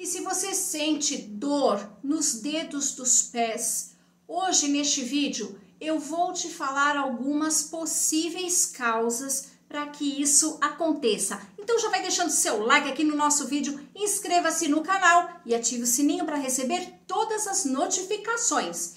E se você sente dor nos dedos dos pés, hoje neste vídeo eu vou te falar algumas possíveis causas para que isso aconteça. Então já vai deixando seu like aqui no nosso vídeo, inscreva-se no canal e ative o sininho para receber todas as notificações.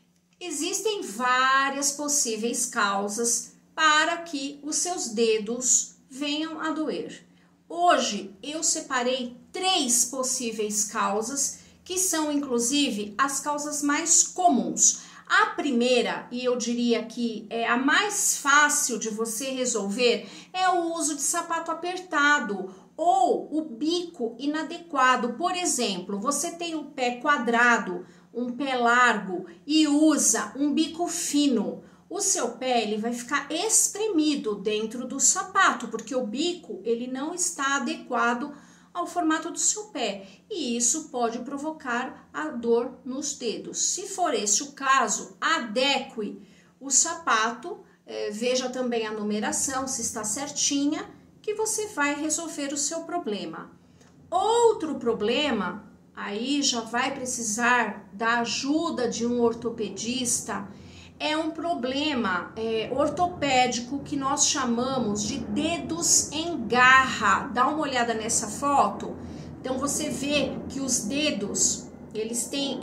Existem várias possíveis causas para que os seus dedos venham a doer. Hoje eu separei 3 possíveis causas, que são inclusive as causas mais comuns. A primeira, e eu diria que é a mais fácil de você resolver, é o uso de sapato apertado ou o bico inadequado. Por exemplo, você tem um pé quadrado, um pé largo e usa um bico fino. O seu pé ele vai ficar espremido dentro do sapato, porque o bico ele não está adequado ao formato do seu pé, e isso pode provocar a dor nos dedos. Se for esse o caso, adeque o sapato, veja também a numeração, se está certinha, que você vai resolver o seu problema. Outro problema, aí já vai precisar da ajuda de um ortopedista, é um problema ortopédico que nós chamamos de dedos em garra. Dá uma olhada nessa foto. Então você vê que os dedos, eles têm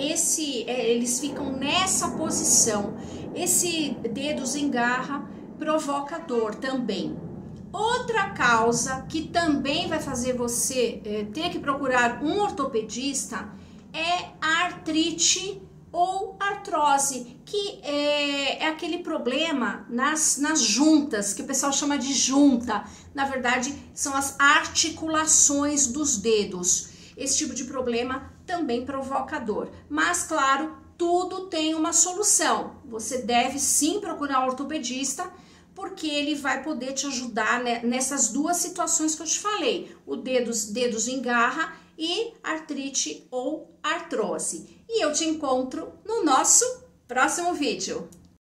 eles ficam nessa posição. Esse dedos em garra provoca dor também. Outra causa que também vai fazer você ter que procurar um ortopedista é a artrite ou artrose, que é aquele problema nas juntas, que o pessoal chama de junta. Na verdade, são as articulações dos dedos. Esse tipo de problema também provoca dor. Mas, claro, tudo tem uma solução. Você deve sim procurar um ortopedista, porque ele vai poder te ajudar nessas duas situações que eu te falei. O dedos em garra e artrite ou artrose. E eu te encontro no nosso próximo vídeo.